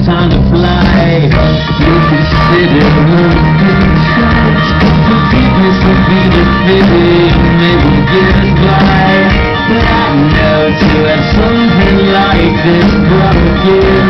time to fly. You consider moving charge. Forgiveness will be defeated, maybe goodbye. But I know to have something like this broken.